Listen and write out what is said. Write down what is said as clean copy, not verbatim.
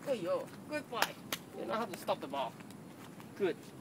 Good boy. You know how to stop the ball. Good.